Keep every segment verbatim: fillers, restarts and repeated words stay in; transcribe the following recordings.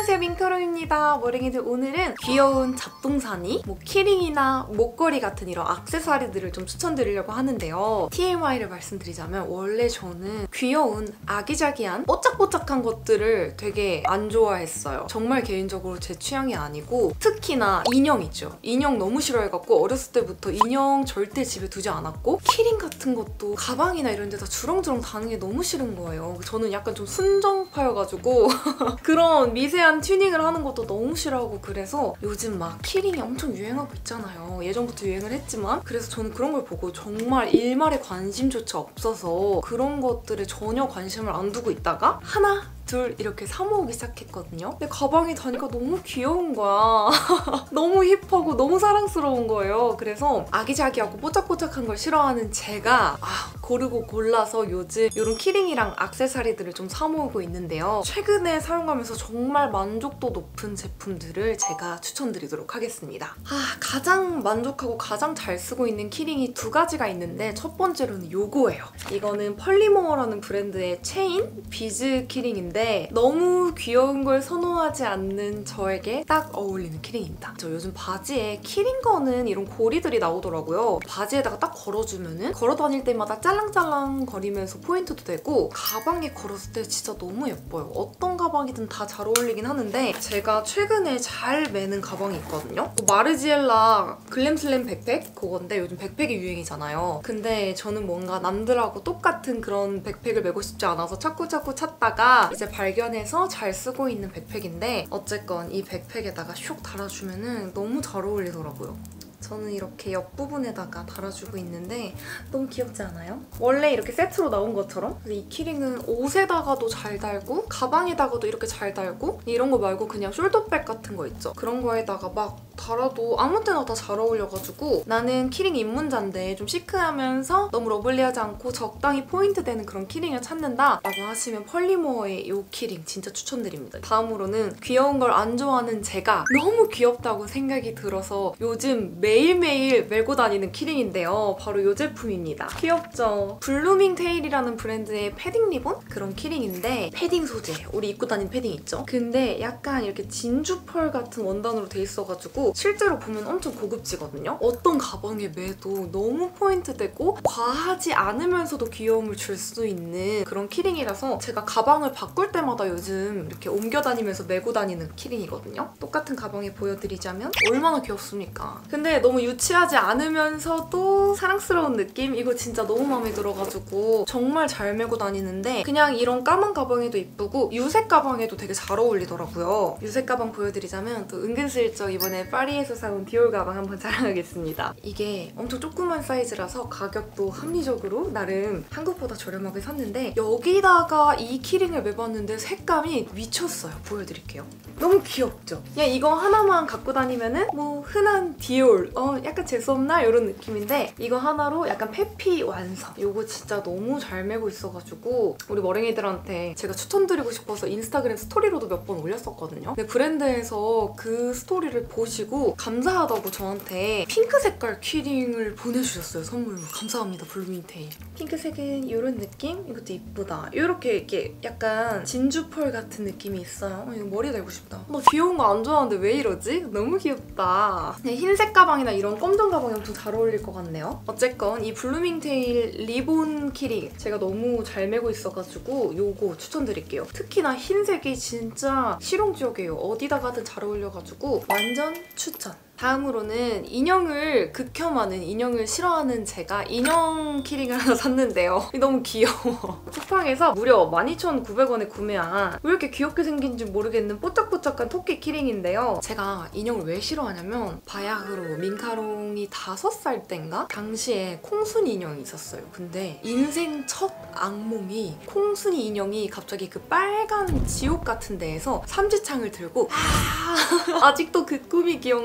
안녕하세요, 민카롱입니다. 머랭이들, 오늘은 귀여운 잡동사니, 뭐 키링이나 목걸이 같은 이런 액세서리들을 좀 추천드리려고 하는데요. 티엠아이를 말씀드리자면 원래 저는 귀여운 아기자기한 뽀짝뽀짝한 것들을 되게 안 좋아했어요. 정말 개인적으로 제 취향이 아니고, 특히나 인형이죠. 인형 너무 싫어해갖고 어렸을 때부터 인형 절대 집에 두지 않았고, 키링 같은 것도 가방이나 이런 데다 주렁주렁 다는 게 너무 싫은 거예요. 저는 약간 좀 순정파여가지고 그런 미세한 튜닝을 하는 것도 너무 싫어하고, 그래서 요즘 막 키링이 엄청 유행하고 있잖아요. 예전부터 유행을 했지만, 그래서 저는 그런 걸 보고 정말 일말의 관심조차 없어서 그런 것들에 전혀 관심을 안 두고 있다가 하나 둘 이렇게 사 모으기 시작했거든요. 근데 가방에 다니까 너무 귀여운 거야. 너무 힙하고 너무 사랑스러운 거예요. 그래서 아기자기하고 뽀짝뽀짝한 걸 싫어하는 제가 아, 고르고 골라서 요즘 이런 키링이랑 액세서리들을 좀 사 모으고 있는데요. 최근에 사용하면서 정말 만족도 높은 제품들을 제가 추천드리도록 하겠습니다. 아, 가장 만족하고 가장 잘 쓰고 있는 키링이 두 가지가 있는데, 첫 번째로는 요거예요. 이거는 펄리모어라는 브랜드의 체인 비즈 키링인데 너무 귀여운 걸 선호하지 않는 저에게 딱 어울리는 키링입니다. 저 요즘 바지에 키링 거는 이런 고리들이 나오더라고요. 바지에다가 딱 걸어주면은 걸어 다닐 때마다 짤랑짤랑 거리면서 포인트도 되고, 가방에 걸었을 때 진짜 너무 예뻐요. 어떤 가방이든 다 잘 어울리긴 하는데, 제가 최근에 잘 매는 가방이 있거든요. 마르지엘라 글램슬램 백팩? 그건데 요즘 백팩이 유행이잖아요. 근데 저는 뭔가 남들하고 똑같은 그런 백팩을 메고 싶지 않아서 자꾸자꾸 찾다가 이제 발견해서 잘 쓰고 있는 백팩인데, 어쨌건 이 백팩에다가 슉 달아주면은 너무 잘 어울리더라고요. 저는 이렇게 옆부분에다가 달아주고 있는데 너무 귀엽지 않아요? 원래 이렇게 세트로 나온 것처럼. 이 키링은 옷에다가도 잘 달고 가방에다가도 이렇게 잘 달고, 이런 거 말고 그냥 숄더백 같은 거 있죠? 그런 거에다가 막 달아도 아무 때나 다 잘 어울려가지고, 나는 키링 입문자인데 좀 시크하면서 너무 러블리하지 않고 적당히 포인트 되는 그런 키링을 찾는다 라고 하시면 펄리모어의 이 키링 진짜 추천드립니다. 다음으로는 귀여운 걸 안 좋아하는 제가 너무 귀엽다고 생각이 들어서 요즘 매일매일 메고 다니는 키링인데요. 바로 이 제품입니다. 귀엽죠? 블루밍 테일이라는 브랜드의 패딩 리본? 그런 키링인데, 패딩 소재, 우리 입고 다니는 패딩 있죠? 근데 약간 이렇게 진주 펄 같은 원단으로 돼 있어가지고 실제로 보면 엄청 고급지거든요? 어떤 가방에 매도 너무 포인트 되고 과하지 않으면서도 귀여움을 줄 수 있는 그런 키링이라서 제가 가방을 바꿀 때마다 요즘 이렇게 옮겨 다니면서 메고 다니는 키링이거든요? 똑같은 가방에 보여드리자면 얼마나 귀엽습니까? 근데 너무 유치하지 않으면서도 사랑스러운 느낌? 이거 진짜 너무 마음에 들어가지고 정말 잘 메고 다니는데, 그냥 이런 까만 가방에도 이쁘고 유색 가방에도 되게 잘 어울리더라고요. 유색 가방 보여드리자면 또 은근슬쩍 이번에 파리에서 사온 디올 가방 한번 자랑하겠습니다. 이게 엄청 조그만 사이즈라서 가격도 합리적으로 나름 한국보다 저렴하게 샀는데, 여기다가 이 키링을 매봤는데 색감이 미쳤어요. 보여드릴게요. 너무 귀엽죠? 그냥 이거 하나만 갖고 다니면은 뭐 흔한 디올, 어 약간 재수없나? 이런 느낌인데, 이거 하나로 약간 페피 완성. 이거 진짜 너무 잘 메고 있어가지고 우리 머랭이들한테 제가 추천드리고 싶어서 인스타그램 스토리로도 몇 번 올렸었거든요. 근데 브랜드에서 그 스토리를 보시고 감사하다고 저한테 핑크 색깔 키링을 보내주셨어요, 선물로. 감사합니다, 블루밍테일. 핑크색은 이런 느낌? 이것도 이쁘다. 이렇게 이렇게 약간 진주펄 같은 느낌이 있어요. 어, 이거 머리에 달고 싶다. 나 귀여운 거 안 좋아하는데 왜 이러지? 너무 귀엽다. 흰색 가방이나 이런 검정 가방이 엄청 잘 어울릴 것 같네요. 어쨌건 이 블루밍테일 리본 키링 제가 너무 잘 메고 있어가지고 요거 추천드릴게요. 특히나 흰색이 진짜 실용적이에요. 어디다 가든 잘 어울려가지고 완전 추천. 다음으로는 인형을 극혐하는, 인형을 싫어하는 제가 인형 키링을 하나 샀는데요. 너무 귀여워. 쿠팡에서 무려 만 이천구백 원에 구매한, 왜 이렇게 귀엽게 생긴지 모르겠는 뽀짝뽀짝한 토끼 키링인데요. 제가 인형을 왜 싫어하냐면, 바야흐로 민카롱이 다섯 살 땐가? 당시에 콩순이 인형이 있었어요. 근데 인생 첫 악몽이 콩순이 인형이 갑자기 그 빨간 지옥 같은 데에서 삼지창을 들고 아 아직도 그 꿈이 기억나. 아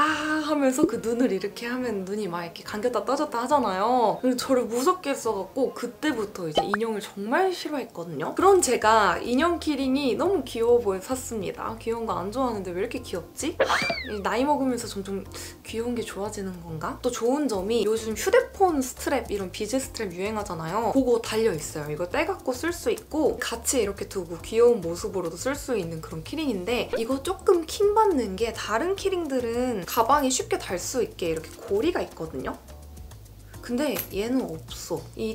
하면서 그 눈을 이렇게 하면 눈이 막 이렇게 감겼다 떠졌다 하잖아요. 그래서 저를 무섭게 했어갖고 그때부터 이제 인형을 정말 싫어했거든요. 그런 제가 인형 키링이 너무 귀여워 보여서 샀습니다. 귀여운 거 안 좋아하는데 왜 이렇게 귀엽지? 나이 먹으면서 점점 귀여운 게 좋아지는 건가? 또 좋은 점이 요즘 휴대폰 스트랩, 이런 비즈 스트랩 유행하잖아요. 그거 달려있어요. 이거 떼갖고 쓸 수 있고 같이 이렇게 두고 귀여운 모습으로도 쓸 수 있는 그런 키링인데, 이거 조금 킹받는 게 다른 키링들은 가방에 쉽게 달 수 있게 이렇게 고리가 있거든요. 근데 얘는 없어. 이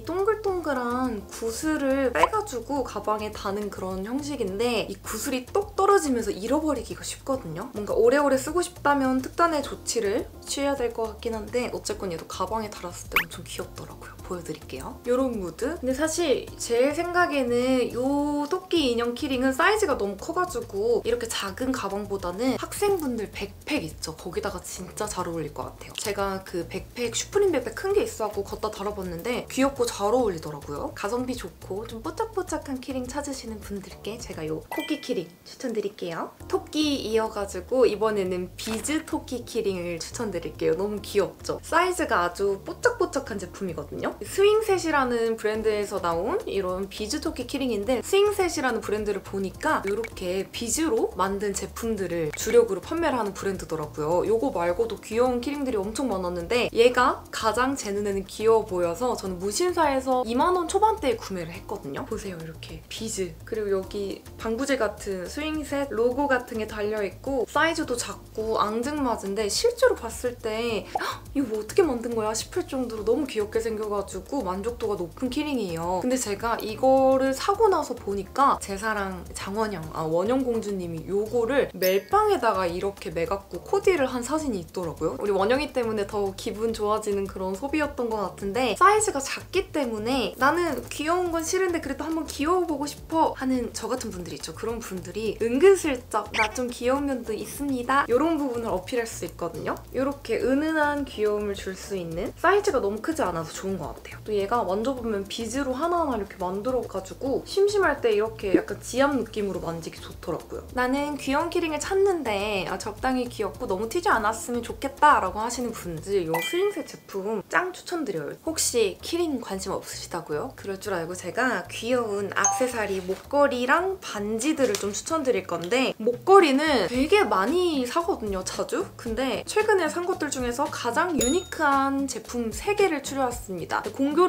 동글동글한 구슬을 빼가지고 가방에 다는 그런 형식인데 이 구슬이 똑 떨어지면서 잃어버리기가 쉽거든요. 뭔가 오래오래 쓰고 싶다면 특단의 조치를 취해야 될 것 같긴 한데 어쨌건 얘도 가방에 달았을 때 엄청 귀엽더라고요. 보여드릴게요. 이런 무드? 근데 사실 제 생각에는 이 토끼 인형 키링은 사이즈가 너무 커가지고 이렇게 작은 가방보다는 학생분들 백팩 있죠? 거기다가 진짜 잘 어울릴 것 같아요. 제가 그 백팩, 슈프림 백팩 큰 게 있어갖고 걷다 달아봤는데 귀엽고 잘 어울리더라고요. 가성비 좋고 좀 뽀짝뽀짝한 키링 찾으시는 분들께 제가 이 토끼 키링 추천드릴게요. 토끼 이어가지고 이번에는 비즈 토끼 키링을 추천드릴게요. 너무 귀엽죠? 사이즈가 아주 뽀짝뽀짝한 제품이거든요. 스윙셋이라는 브랜드에서 나온 이런 비즈 토끼 키링인데, 스윙셋이라는 브랜드를 보니까 이렇게 비즈로 만든 제품들을 주력으로 판매를 하는 브랜드더라고요. 이거 말고도 귀여운 키링들이 엄청 많았는데 얘가 가장 제 눈에는 귀여워 보여서 저는 무신사에서 이만 원 초반대에 구매를 했거든요. 보세요, 이렇게 비즈. 그리고 여기 방부제 같은 스윙셋 로고 같은 게 달려있고 사이즈도 작고 앙증맞은데 실제로 봤을 때 이거 뭐 어떻게 만든 거야 싶을 정도로 너무 귀엽게 생겨가지고 만족도가 높은 키링이에요. 근데 제가 이거를 사고 나서 보니까 제 사랑 장원영, 아 원영공주님이 이거를 멜빵에다가 이렇게 매갖고 코디를 한 사진이 있더라고요. 우리 원영이 때문에 더 기분 좋아지는 그런 소비였던 것 같은데, 사이즈가 작기 때문에 나는 귀여운 건 싫은데 그래도 한번 귀여워보고 싶어 하는 저 같은 분들이 있죠. 그런 분들이 은근슬쩍 나 좀 귀여운 면도 있습니다. 이런 부분을 어필할 수 있거든요. 이렇게 은은한 귀여움을 줄 수 있는, 사이즈가 너무 크지 않아서 좋은 것 같아요. 또 얘가 만져보면 비즈로 하나하나 이렇게 만들어가지고 심심할 때 이렇게 약간 지압 느낌으로 만지기 좋더라고요. 나는 귀여운 키링을 찾는데 아, 적당히 귀엽고 너무 튀지 않았으면 좋겠다 라고 하시는 분들 이 스윙셋 제품 짱 추천드려요. 혹시 키링 관심 없으시다고요? 그럴 줄 알고 제가 귀여운 액세서리, 목걸이랑 반지들을 좀 추천드릴 건데, 목걸이는 되게 많이 사거든요, 자주? 근데 최근에 산 것들 중에서 가장 유니크한 제품 세 개를 추려왔습니다.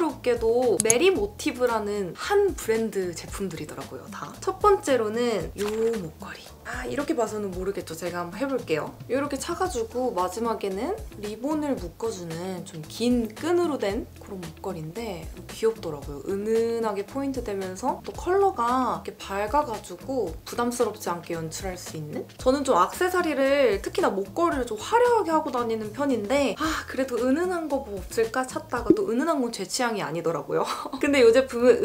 공교롭게도 메리 모티브라는 한 브랜드 제품들이더라고요, 다. 첫 번째로는 이 목걸이. 아, 이렇게 봐서는 모르겠죠. 제가 한번 해볼게요. 이렇게 차가지고 마지막에는 리본을 묶어주는 좀 긴 끈으로 된 그런 목걸이인데 귀엽더라고요. 은은하게 포인트 되면서 또 컬러가 이렇게 밝아가지고 부담스럽지 않게 연출할 수 있는? 저는 좀 액세서리를, 특히나 목걸이를 좀 화려하게 하고 다니는 편인데 아, 그래도 은은한 거 뭐 없을까 찾다가 또 은은한 건 제 취향이 아니더라고요. 근데 이 제품은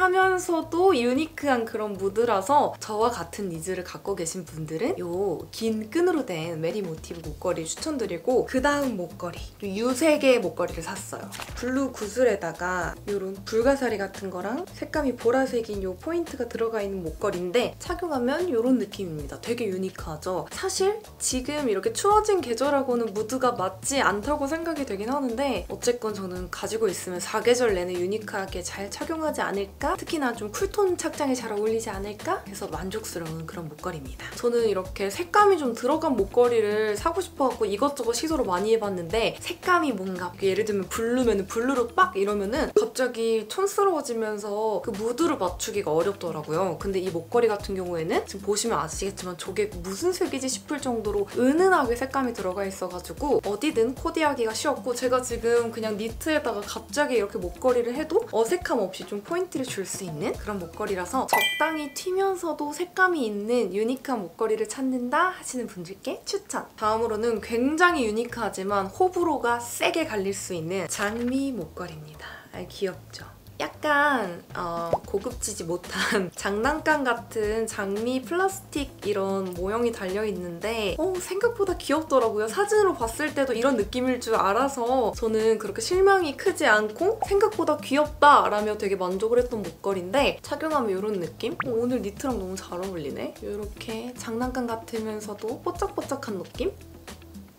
은은하면서도 유니크한 그런 무드라서 저와 같은 니즈를 갖고 계신 분들은 이 긴 끈으로 된 메리 모티브 목걸이 추천드리고, 그 다음 목걸이 유색의 목걸이를 샀어요. 블루 구슬에다가 이런 불가사리 같은 거랑 색감이 보라색인 이 포인트가 들어가 있는 목걸이인데 착용하면 이런 느낌입니다. 되게 유니크하죠? 사실 지금 이렇게 추워진 계절하고는 무드가 맞지 않다고 생각이 되긴 하는데 어쨌건 저는 가지고 있으면 사계절 내내 유니크하게 잘 착용하지 않을까? 특히나 좀 쿨톤 착장에 잘 어울리지 않을까? 해서 만족스러운 그런 목걸이입니다. 저는 이렇게 색감이 좀 들어간 목걸이를 사고 싶어갖고 이것저것 시도를 많이 해봤는데 색감이 뭔가 예를 들면 블루면 블루로 빡 이러면은 갑자기 촌스러워지면서 그 무드를 맞추기가 어렵더라고요. 근데 이 목걸이 같은 경우에는 지금 보시면 아시겠지만 저게 무슨 색이지 싶을 정도로 은은하게 색감이 들어가 있어가지고 어디든 코디하기가 쉬웠고, 제가 지금 그냥 니트에다가 갑자기 이렇게 목걸이를 해도 어색함 없이 좀 포인트를 줄 수 있는 그런 목걸이라서 적당히 튀면서도 색감이 있는 유니크한 목걸이를 찾는다 하시는 분들께 추천! 다음으로는 굉장히 유니크하지만 호불호가 세게 갈릴 수 있는 장미 목걸이입니다. 아, 귀엽죠? 약간 어, 고급지지 못한 장난감 같은 장미 플라스틱 이런 모형이 달려있는데 어, 생각보다 귀엽더라고요. 사진으로 봤을 때도 이런 느낌일 줄 알아서 저는 그렇게 실망이 크지 않고 생각보다 귀엽다라며 되게 만족을 했던 목걸이인데 착용하면 이런 느낌? 어, 오늘 니트랑 너무 잘 어울리네? 이렇게 장난감 같으면서도 뽀짝뽀짝한 느낌?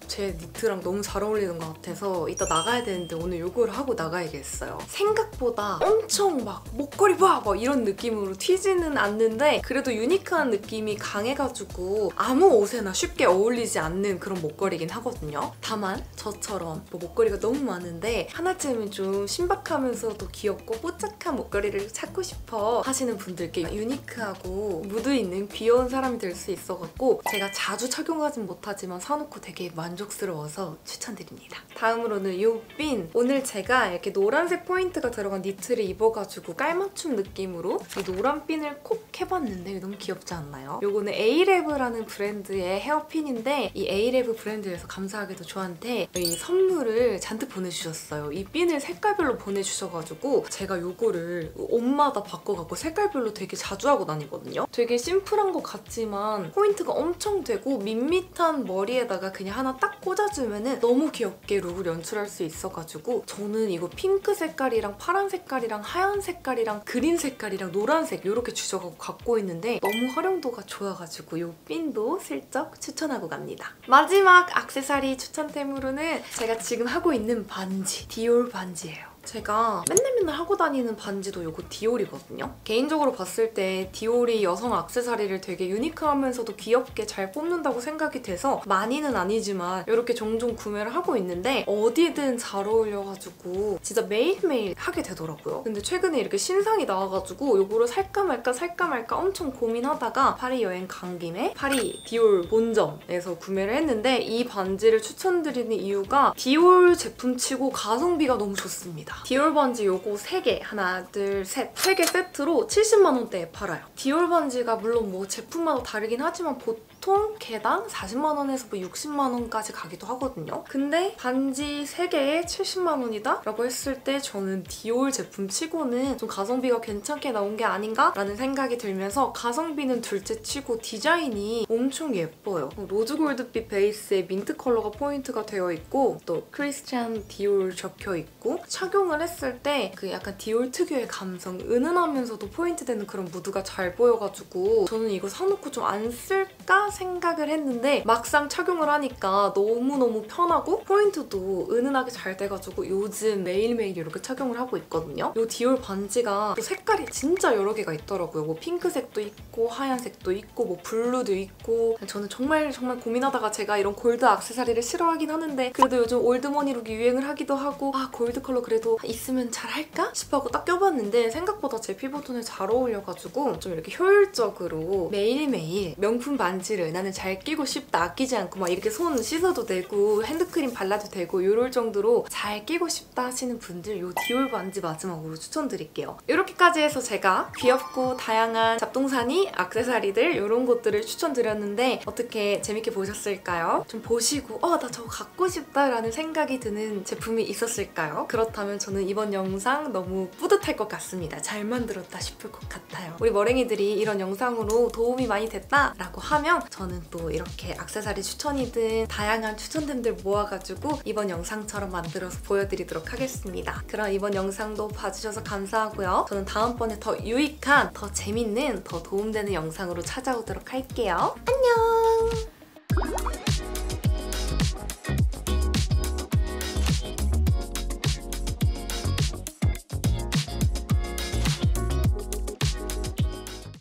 제 니트랑 너무 잘 어울리는 것 같아서 이따 나가야 되는데 오늘 이걸 하고 나가야겠어요. 생각보다 엄청 막 목걸이 봐! 막 이런 느낌으로 튀지는 않는데 그래도 유니크한 느낌이 강해가지고 아무 옷에나 쉽게 어울리지 않는 그런 목걸이긴 하거든요. 다만 저처럼 뭐 목걸이가 너무 많은데 하나쯤은 좀 신박하면서도 귀엽고 뽀짝한 목걸이를 찾고 싶어 하시는 분들께 유니크하고 무드 있는 귀여운 사람이 될 수 있어갖고 제가 자주 착용하진 못하지만 사놓고 되게 만족스러워서 추천드립니다. 다음으로는 이 핀! 오늘 제가 이렇게 노란색 포인트가 들어간 니트를 입어가지고 깔맞춤 느낌으로 이 노란 핀을 콕 해봤는데 너무 귀엽지 않나요? 요거는 에이랩이라는 브랜드의 헤어핀인데 이 에이랩 브랜드에서 감사하게도 저한테 이 선물을 잔뜩 보내주셨어요. 이 핀을 색깔별로 보내주셔가지고 제가 요거를 옷마다 바꿔갖고 색깔별로 되게 자주 하고 다니거든요. 되게 심플한 것 같지만 포인트가 엄청 되고 밋밋한 머리에다가 그냥 하나 딱 꽂아주면 너무 귀엽게 룩을 연출할 수 있어가지고 저는 이거 핑크 색깔이랑 파란 색깔이랑 하얀 색깔이랑 그린 색깔이랑 노란색 이렇게 주셔가지고 갖고 있는데 너무 활용도가 좋아가지고 이 핀도 슬쩍 추천하고 갑니다. 마지막 액세서리 추천템으로는 제가 지금 하고 있는 반지, 디올 반지예요. 제가 맨날 맨날 하고 다니는 반지도 이거 디올이거든요. 개인적으로 봤을 때 디올이 여성 액세서리를 되게 유니크하면서도 귀엽게 잘 뽑는다고 생각이 돼서 많이는 아니지만 이렇게 종종 구매를 하고 있는데 어디든 잘 어울려가지고 진짜 매일매일 하게 되더라고요. 근데 최근에 이렇게 신상이 나와가지고 이거를 살까 말까 살까 말까 엄청 고민하다가 파리 여행 간 김에 파리 디올 본점에서 구매를 했는데 이 반지를 추천드리는 이유가 디올 제품치고 가성비가 너무 좋습니다. 디올 반지 요거 세 개, 하나, 둘, 셋, 세 개 세트로 칠십만 원대에 팔아요. 디올 반지가 물론 뭐 제품마다 다르긴 하지만 보통 개당 사십만 원에서 뭐 육십만 원까지 가기도 하거든요. 근데 반지 세 개에 칠십만 원이다? 라고 했을 때 저는 디올 제품 치고는 좀 가성비가 괜찮게 나온 게 아닌가? 라는 생각이 들면서 가성비는 둘째 치고 디자인이 엄청 예뻐요. 로즈골드빛 베이스에 민트 컬러가 포인트가 되어 있고 또 크리스찬 디올 적혀있고 착용을 했을 때 그 약간 디올 특유의 감성, 은은하면서도 포인트 되는 그런 무드가 잘 보여가지고 저는 이거 사놓고 좀 안 쓸까 생각을 했는데 막상 착용을 하니까 너무너무 편하고 포인트도 은은하게 잘 돼가지고 요즘 매일매일 이렇게 착용을 하고 있거든요. 이 디올 반지가 또 색깔이 진짜 여러 개가 있더라고요. 뭐 핑크색도 있고 하얀색도 있고 뭐 블루도 있고 저는 정말 정말 고민하다가 제가 이런 골드 액세서리를 싫어하긴 하는데 그래도 요즘 올드머니 룩이 유행을 하기도 하고 아 골드 컬러 그래도 있으면 잘 할까? 싶어하고 딱 껴봤는데 생각보다 제 피부톤에 잘 어울려가지고 좀 이렇게 효율적으로 매일매일 명품 반지를 나는 잘 끼고 싶다, 아끼지 않고 막 이렇게 손 씻어도 되고 핸드크림 발라도 되고 이럴 정도로 잘 끼고 싶다 하시는 분들 이 디올 반지 마지막으로 추천드릴게요. 이렇게까지 해서 제가 귀엽고 다양한 잡동사니, 액세서리들 이런 것들을 추천드렸는데 어떻게 재밌게 보셨을까요? 좀 보시고 어, 나 저거 갖고 싶다 라는 생각이 드는 제품이 있었을까요? 그렇다면 저는 이번 영상 너무 뿌듯할 것 같습니다. 잘 만들었다 싶을 것 같아요. 우리 머랭이들이 이런 영상으로 도움이 많이 됐다라고 하면 저는 또 이렇게 액세서리 추천이든 다양한 추천템들 모아가지고 이번 영상처럼 만들어서 보여드리도록 하겠습니다. 그럼 이번 영상도 봐주셔서 감사하고요. 저는 다음번에 더 유익한, 더 재밌는, 더 도움되는 영상으로 찾아오도록 할게요. 안녕!